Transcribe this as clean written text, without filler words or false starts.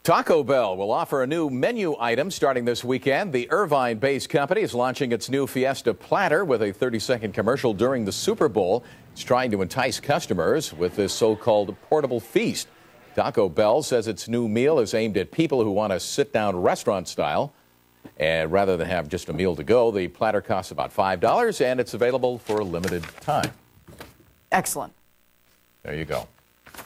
Taco Bell will offer a new menu item starting this weekend. The Irvine-based company is launching its new Fiesta Platter with a 30-second commercial during the Super Bowl. It's trying to entice customers with this so-called portable feast. Taco Bell says its new meal is aimed at people who want a sit-down restaurant style. And rather than have just a meal to go, the platter costs about $5, and it's available for a limited time. Excellent. There you go.